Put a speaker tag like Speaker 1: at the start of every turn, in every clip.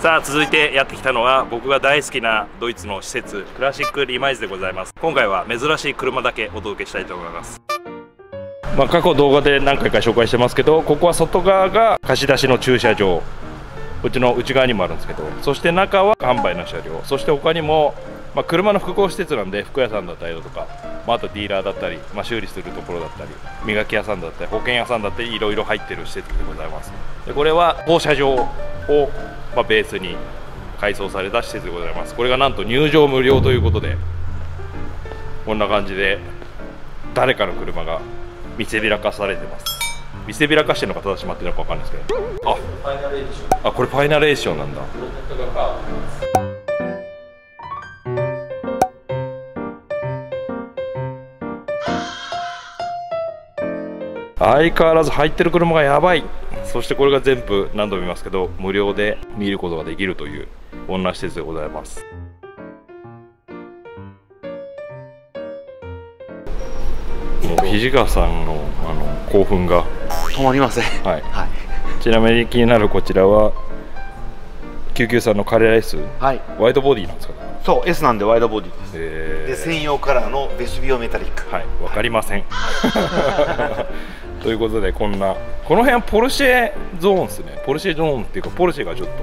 Speaker 1: さあ続いてやってきたのは僕が大好きなドイツの施設クラシックリマイズでございます。今回は珍しい車だけお届けしたいと思います。過去動画で何回か紹介してますけど、ここは外側が貸し出しの駐車場、うちの内側にもあるんですけど、そして中は販売の車両、そして他にも、車の複合施設なんで服屋さんだったりだとか、あとディーラーだったり、修理するところだったり磨き屋さんだったり保険屋さんだったりいろいろ入ってる施設でございます。でこれは放射場を、ベースに改装された施設でございます。これがなんと入場無料ということで、こんな感じで誰かの車が見せびらかされてます。見せびらかしてるのか正しまってるのか分かんないですけど、これファイナルエディションなんだ。相変わらず入ってる車がやばい。そしてこれが全部何度も見ますけど無料で見ることができるというこんな施設でございます。もう土方さんの興奮が
Speaker 2: 止まりません。
Speaker 1: はい、ちなみに気になるこちらは993のカレー S、ワイドボディなんですか？
Speaker 2: そう、 S なんでワイドボディです。で専用カラーのベスビオメタリック。
Speaker 1: わかりません。ということでこの辺はポルシェゾーンですね。ポルシェゾーンっていうかポルシェがちょっと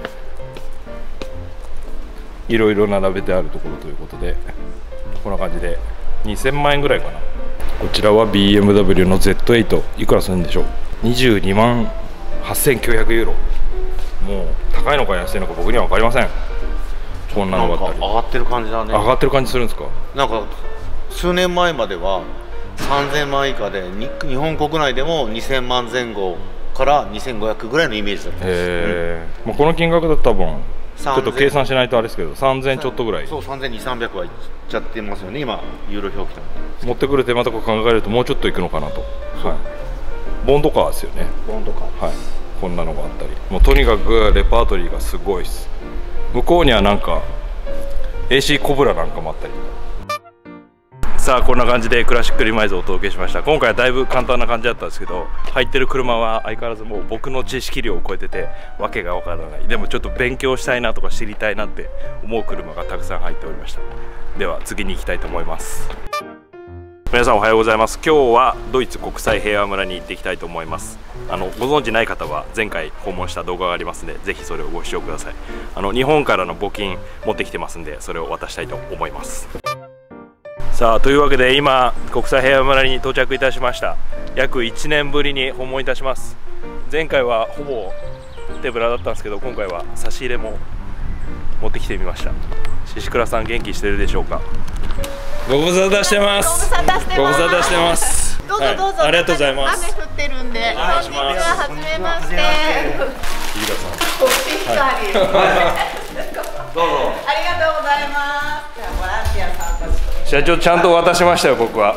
Speaker 1: いろいろ並べてあるところということで、こんな感じで2000万円ぐらいかな。こちらは BMW の Z8、 いくらするんでしょう。22万8900ユーロ。もう高いのか安いのか僕には分かりません。こんなのがあったり
Speaker 2: 上がってる感じだね。
Speaker 1: 上がってる感じするんですか？
Speaker 2: なんか数年前までは3000万以下で日本国内でも2000万前後から2500ぐらいのイメージだったんです。
Speaker 1: この金額だと多分ちょっと計算しないとあれですけど3000ちょっとぐらい。
Speaker 2: そう、3200、300はいっちゃってますよね今ユーロ表記と。
Speaker 1: 持ってくる手間とか考えるともうちょっといくのかなと。ボンドカーですよね。
Speaker 2: ボンドカー、
Speaker 1: こんなのがあったり、もうとにかくレパートリーがすごいです。向こうにはなんか AC コブラなんかもあったり。さあこんな感じでクラシックリマイズをお届けしました。今回はだいぶ簡単な感じだったんですけど、入ってる車は相変わらずもう僕の知識量を超えててわけがわからない。でもちょっと勉強したいなとか知りたいなって思う車がたくさん入っておりました。では次に行きたいと思います。皆さんおはようございます。今日はドイツ国際平和村に行っていきたいと思います。ご存知ない方は前回訪問した動画がありますのでぜひそれをご視聴ください。日本からの募金持ってきてますんでそれを渡したいと思います。さあというわけで今国際平和村に到着いたしました。約1年ぶりに訪問いたします。前回はほぼ手ぶらだったんですけど今回は差し入れも持ってきてみました。宍倉さん元気してるでしょうか？ご無沙汰してます。ご無沙汰してます。
Speaker 3: どうぞどうぞ、
Speaker 1: ありがとうございます。
Speaker 3: 雨降ってるんで、こんにちは、はじめまして。
Speaker 1: 宍倉さん、
Speaker 3: どうぞ。ありがとうございます。ボランティアさんたちと
Speaker 1: 社長ちゃんと渡しましたよ僕は。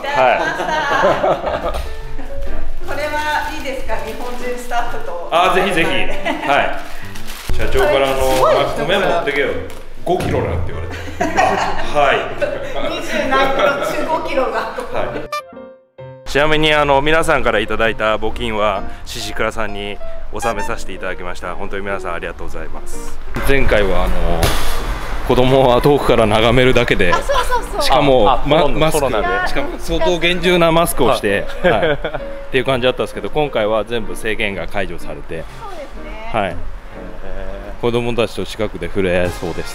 Speaker 3: これはいいですか、日本人スタッフと。
Speaker 1: ぜひぜひ。社長から米持ってけよ。5キロなんて言われて。
Speaker 3: 20何キロ中5キロが。
Speaker 1: ちなみに皆さんからいただいた募金は宍倉さんに納めさせていただきました。本当に皆さんありがとうございます。前回は子供は遠くから眺めるだけで、しかもマスク、しかも相当厳重なマスクをしてっていう感じだったんですけど、今回は全部制限が解除されて、子供たちと近くで触れ合えそうです。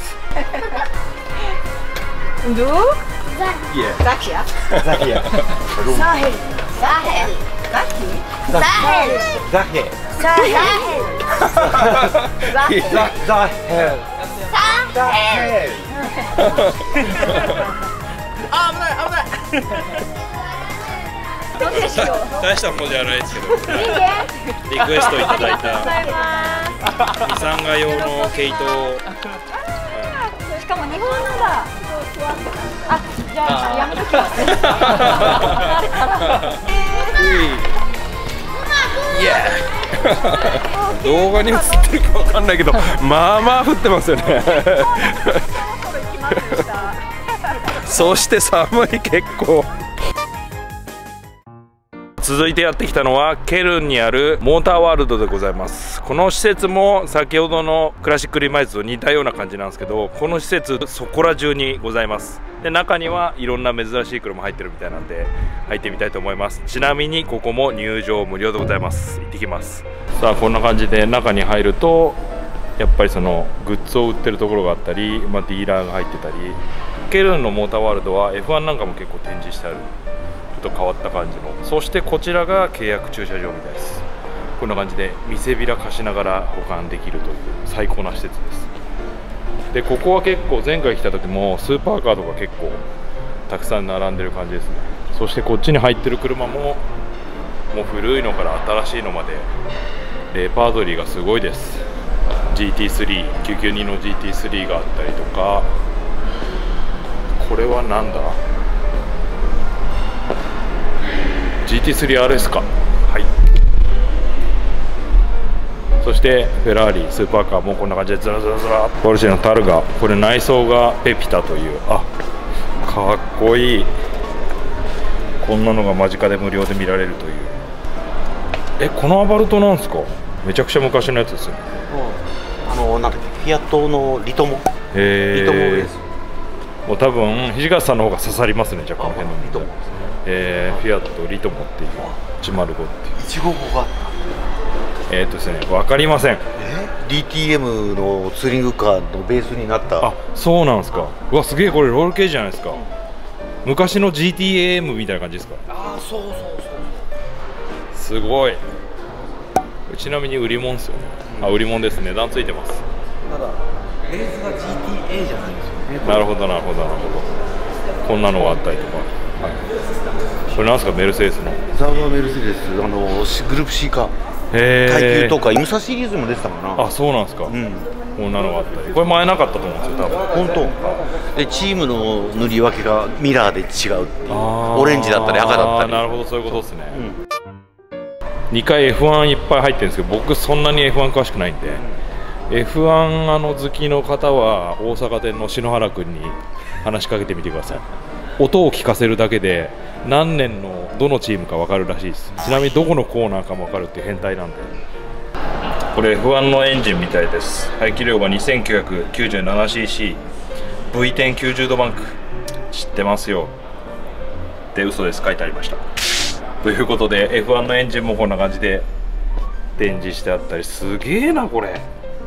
Speaker 3: どう？Zakia?
Speaker 2: Zakia.
Speaker 3: Sahel. Sahel. Sahel.
Speaker 2: Sahel.
Speaker 3: Sahel. Sahel. 危ない危ない。どうでしょう。
Speaker 1: 大したものじゃないですけど、リクエストいただいたミサンガ用の毛糸を。
Speaker 3: しかも日本のだ。じゃあやめときます。
Speaker 1: 動画に映ってるかわかんないけど、まあまあ降ってますよね。そして寒い結構。 続いてやってきたのはケルンにあるモーターワールドでございます。この施設も先ほどのクラシックリマイズと似たような感じなんですけど、この施設そこら中にございます。で、中にはいろんな珍しい車入ってるみたいなんで入ってみたいと思います。ちなみにここも入場無料でございます。行ってきます。さあ、こんな感じで中に入るとやっぱりそのグッズを売ってるところがあったり、ディーラーが入ってたり、ケルンのモーターワールドは F1 なんかも結構展示してある、ちょっと変わった感じの。そしてこちらが契約駐車場みたいです。こんな感じで見せびら貸しながら保管できるという最高な施設です。で、ここは結構前回来た時もスーパーカーとか結構たくさん並んでる感じですね。そしてこっちに入ってる車ももう古いのから新しいのまでレパートリーがすごいです。 GT3、992の GT3 があったりとか、これはなんだ、 GT3RS か。はい。そしてフェラーリスーパーカーもこんな感じでずらずらずら。ポルシェのタルガ、これ内装がペピタという、あ、かっこいい。こんなのが間近で無料で見られるという。このアバルトなんですか。めちゃくちゃ昔のやつですよね。
Speaker 2: なんだっけ、フィアットのリトモ。リトモです。
Speaker 1: もう多分土方さんの方が刺さりますね。じゃあこの辺の
Speaker 2: リトモ。
Speaker 1: フィアットリトモっていう105っていう
Speaker 2: 155があった。
Speaker 1: ですね、分かりません。
Speaker 2: DTM のツーリングカーのベースになった。
Speaker 1: あ、そうなんですか。うわ、すげえ、これロールケージじゃないですか。昔の GTAM みたいな感じですか。
Speaker 2: ああ、そうそうそう。
Speaker 1: すごい。ちなみに売り物ですよね。あ、売り物です。値段ついてます。
Speaker 2: ただベースが GTA じゃないですよね。
Speaker 1: なるほどなるほどなるほど。こんなのがあったりとか。はい、これなんですか、メルセデスの。
Speaker 2: ザワメルセデス、グループ C か。耐久とかイムサシリーズも出てたかな。
Speaker 1: あ、そうなんですか。こんなのがあったり、これ前なかったと思うんですよ、多分。
Speaker 2: 本当。で、チームの塗り分けがミラーで違うっていう。オレンジだったり赤だったり。
Speaker 1: なるほど、そういうことですね。2回 F1 いっぱい入ってるんですけど、僕そんなに F1 詳しくないんで、F1 好きの方は大阪店の篠原君に話しかけてみてください。音を聞かせるだけで何年のどのチームか分かるらしいです。ちなみにどこのコーナーかも分かるっていう変態なんで。これ F1 のエンジンみたいです。排気量が 2997cc、 V10 90度バンク。知ってますよで嘘です、書いてありました。ということで F1 のエンジンもこんな感じで展示してあったり、すげえなこれ。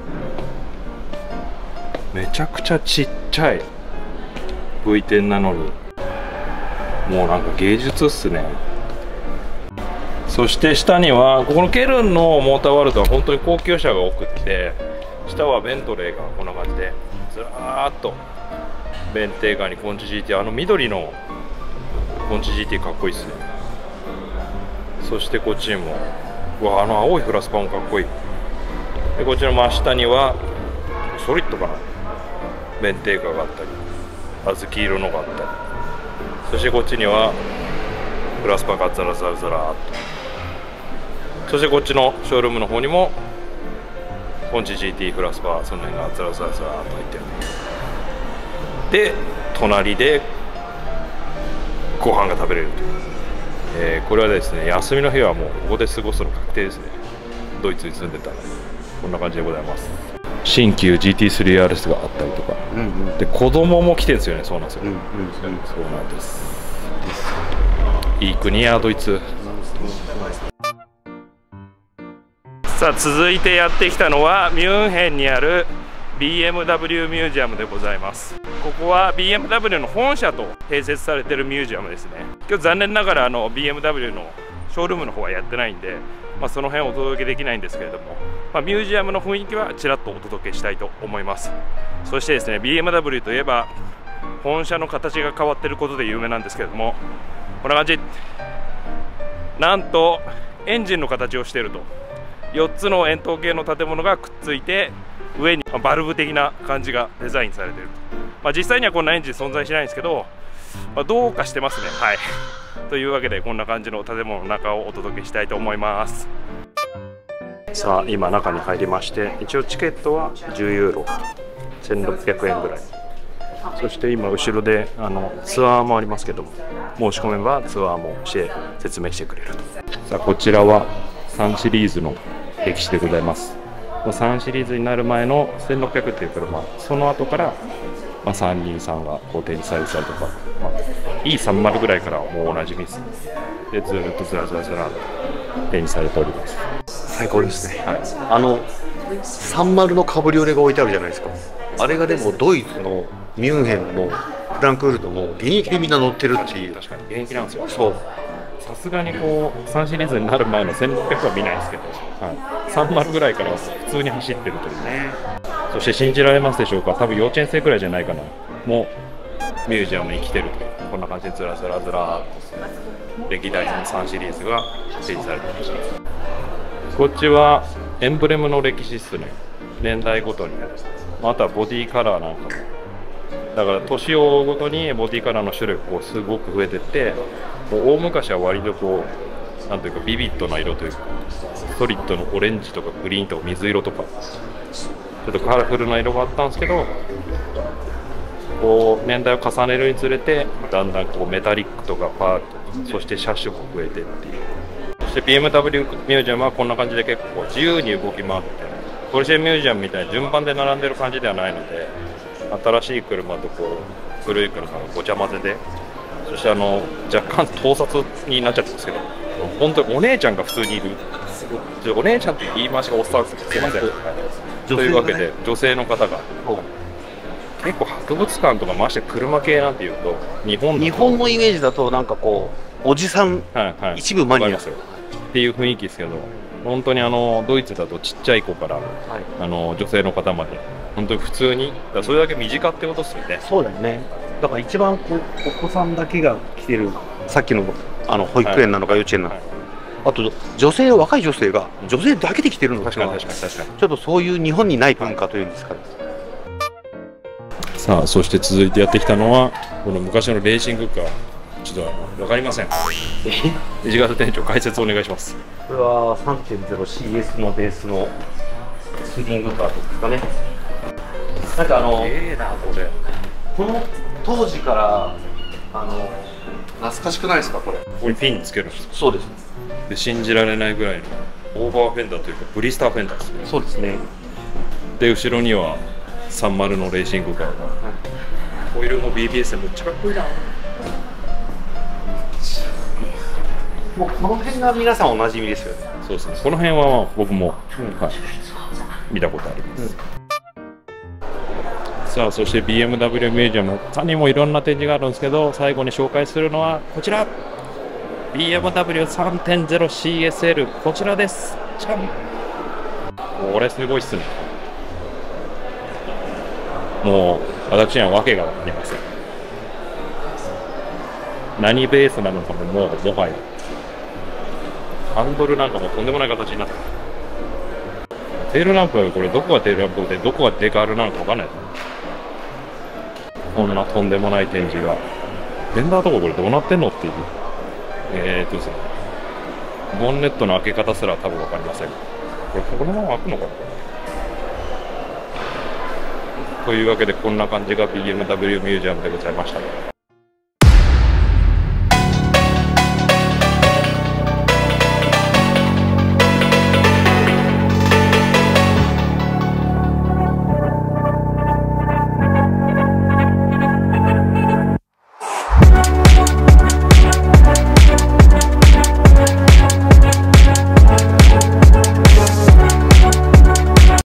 Speaker 1: めちゃくちゃちっちゃい V10 なのに、もうなんか芸術っすね。そして下にはここのケルンのモーターワールドは本当に高級車が多くって、下はベントレーがこんな感じでずらーっと、ベンテーガーにコンチ GT、 緑のコンチ GT かっこいいっすね。そしてこっちにも、うわ、青いフラスパもかっこいい。でこっちの真下にはソリッドかな、ベンテーガーがあったり、小豆色のがあったり、そしてこっちにはフラスパがザラザラザラーっと、そしてこっちのショールームの方にもコンチ GT フラスパ、その辺がザラザラザラーっと入ってる。で隣でご飯が食べれるという。これはですね、休みの日はもうここで過ごすの確定ですね。ドイツに住んでたらこんな感じでございます。新旧 GT3RS があったりとか、で子供も来てるんですよね。そうなんですよ、そうなんです。いい国やドイツ。さあ続いてやってきたのはミュンヘンにある BMW ミュージアムでございます。ここは BMW の本社と併設されているミュージアムですね。今日残念ながらBMW のショールームの方はやってないんで、その辺お届けできないんですけれども、ミュージアムの雰囲気はちらっとお届けしたいと思います。そしてですね、 BMW といえば本社の形が変わっていることで有名なんですけれども、こんな感じ。なんとエンジンの形をしていると、4つの円筒形の建物がくっついて上にバルブ的な感じがデザインされていると。実際にはこんなエンジン存在しないんですけど、どうかしてますね。はいというわけでこんな感じの建物の中をお届けしたいと思います。さあ今中に入りまして、一応チケットは10ユーロ、1600円ぐらい。そして今後ろでツアーもありますけども、申し込めばツアーもして説明してくれると。 さあこちらは3シリーズの歴史でございます。3シリーズになる前の1600っていう車、その後から、323がこう展示されてたりとか、E30 ぐらいからはもうおなじみです。でずっとずらずらずらと展示されております。
Speaker 4: 最高ですね。30のカブリオレが置いてあるじゃないですか。あれがでもドイツのミュンヘンのフランクフルトも現役でみんな乗ってるっていう。
Speaker 1: 確かに現役なんですよ。
Speaker 4: そう。
Speaker 1: さすがにこう3シリーズになる前の1600は見ないですけど、30ぐらいからは普通に走ってるというね。そして信じられますでしょうか、多分幼稚園生くらいじゃないかな、もうミュージアムに来てるという、こんな感じでずらずらずらと歴代の3シリーズが展示されていました。こっちはエンブレムの歴史っすね。年代ごとに、あとはボディカラーなんかも、だから年を追うごとにボディカラーの種類がこうすごく増えてって、もう大昔は割とこうなんというかビビッドな色というか、ソリッドのオレンジとかグリーンとか水色とかちょっとカラフルな色があったんですけど、こう年代を重ねるにつれてだんだんこうメタリックとかパールとか、そして車種も増えてっていう。そして BMW ミュージアムはこんな感じで結構自由に動き回って、ポルシェミュージアムみたいに順番で並んでる感じではないので、新しい車とこう古い車がごちゃ混ぜで、そして若干盗撮になっちゃってますけど、本当にお姉ちゃんが普通にいる、お姉ちゃんって言い回しがおっさんですけど、すいません。というわけで女性の方が結構博物館とかまして車系なんていうと日本
Speaker 4: のイメージだとなんかこうおじさん、一部マニア
Speaker 1: っていう雰囲気ですけど、本当にドイツだとちっちゃい子から、女性の方まで本当に普通に、それだけ身近ってことですよね。
Speaker 4: そうだよね。だから一番こうお子さんだけが来てる、さっきの保育園なのか幼稚園なのか、あと若い女性が女性だけで来てるのか、ちょっとそういう日本にない文化というんですかね。
Speaker 1: さあそして続いてやってきたのはこの昔のレーシングカー、ちょっと分かりません。石形店長解説お願いします。
Speaker 4: これは 3.0CS のベースのツーリングカーですかね。なんかこの当時から懐かしくないですかこれ。
Speaker 1: ここにピンつけるんですか。
Speaker 4: そうです。
Speaker 1: で信じられないぐらいのオーバーフェンダーというかブリスターフェンダーですね。
Speaker 4: そうですね。
Speaker 1: で後ろには30のレーシングカーが、ホイールも BBS でめっちゃかっこいいな。
Speaker 4: もうこの辺が皆さんおなじみですよね。
Speaker 1: そうですね。この辺は僕も、見たことあります。さあそして BMW ミュージアム、他にもいろんな展示があるんですけど、最後に紹介するのはこちら BMW3.0CSL、 こちらです。じゃん。これすごいっすね。もう私には訳が分かりません。何ベースなのかももはやハンドルなんかもとんでもない形になってる。テールランプはこれどこがテールランプでどこがデカールなのか分かんないですね。こんなとんでもない展示が、フェンダーとかこれどうなってんのっていう、ですね、ボンネットの開け方すら多分分かりません。これこのまま開くのかな。というわけでこんな感じが BMW ミュージアムでございました。